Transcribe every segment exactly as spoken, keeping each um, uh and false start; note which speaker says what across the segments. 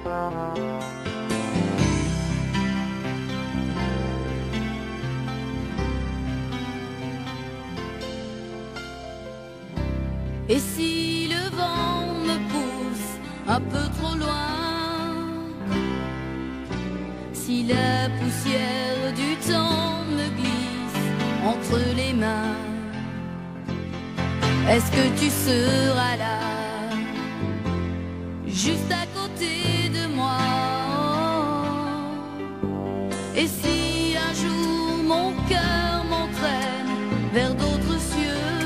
Speaker 1: Et si le vent me pousse un peu trop loin, si la poussière du temps me glisse entre les mains, est-ce que tu seras là, juste à côté de moi? Et si un jour mon cœur m'entraîne vers d'autres cieux,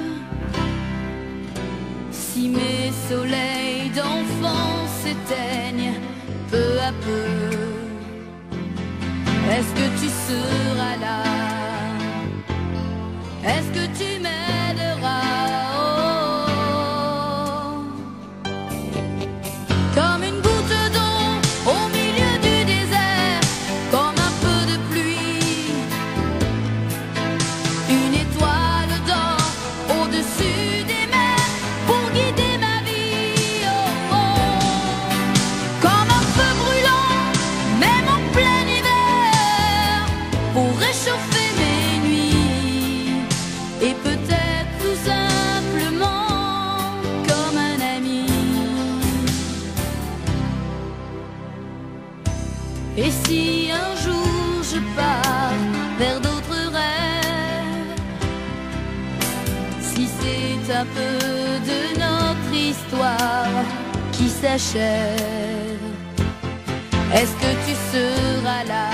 Speaker 1: si mes soleils d'enfance s'éteignent peu à peu, est-ce que tu seras là? Est-ce que tu m'aideras? Oh, comme une goutte d'eau au milieu du désert, comme un peu de pluie, une étoile d'or au-dessus des mers pour guider ma vie. Oh, oh, comme un feu brûlant, même en plein hiver, pour réchauffer mes nuits. Et peut-être tout simplement comme un ami. Et si un jour je pars vers d'autres rêves, si c'est un peu de notre histoire qui s'achève, est-ce que tu seras là?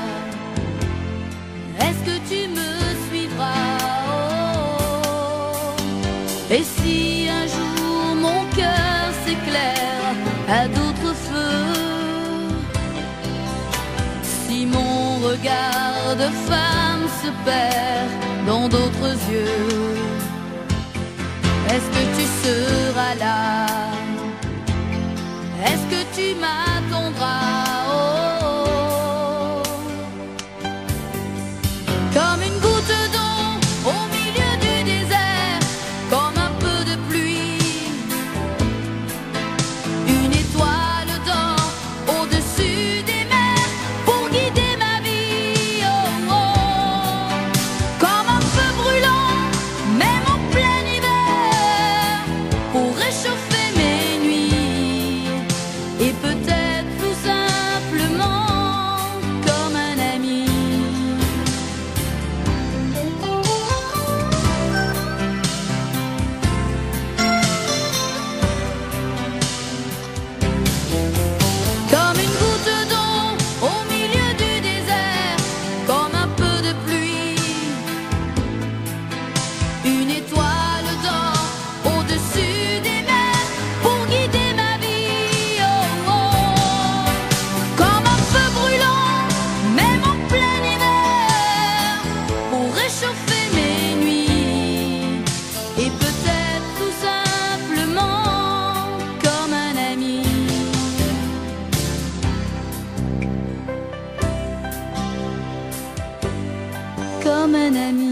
Speaker 1: Est-ce que tu me suivras? Et si un jour mon cœur s'éclaire à d'autres feux, si mon regard de femme se perd dans d'autres yeux, est-ce que tu seras là? Est-ce que tu m'attendras? Oh, comme une goutte d'eau au milieu du désert, comme un peu de pluie, une étoile d'or au-dessus des mers pour guider ma vie. Oh, oh, comme un feu brûlant, même en plein hiver, pour réchauffer mes nuits. Et peut-être tout simplement comme un ami. Comme une goutte d'eau au milieu du désert, comme un peu de pluie, une étoile d'or au-dessus des mers pour guider ma vie. Oh, oh, comme un feu brûlant, même en plein hiver, pour réchauffer mes nuits. Et peut-être tout simplement comme un ami. Comme un ami.